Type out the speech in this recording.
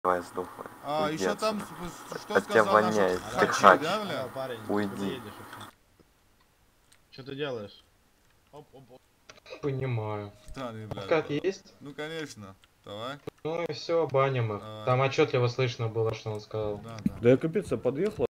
Твоя сдохла. А, Уйди еще там, отсюда. что От тебя сказал наш воняет, ты Хачи, хач. да, бля? Парень, Уйди. Что ты делаешь? Понимаю. Странный, блядь. Откат есть? Ну, конечно. Давай. Ну и все, баним их. Давай. Там отчетливо слышно было, что он сказал. Да, да. Да я капец, я подъехал.